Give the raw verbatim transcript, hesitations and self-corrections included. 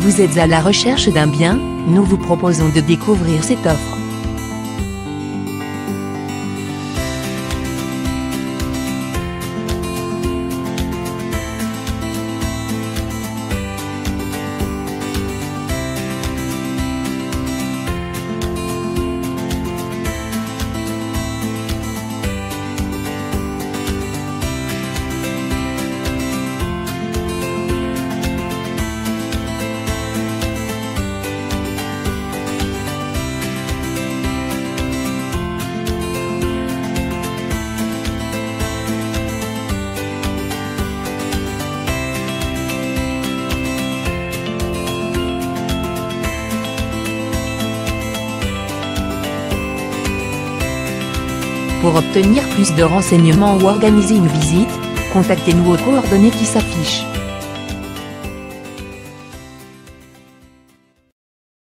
Vous êtes à la recherche d'un bien? Nous vous proposons de découvrir cette offre. Pour obtenir plus de renseignements ou organiser une visite, contactez-nous aux coordonnées qui s'affichent.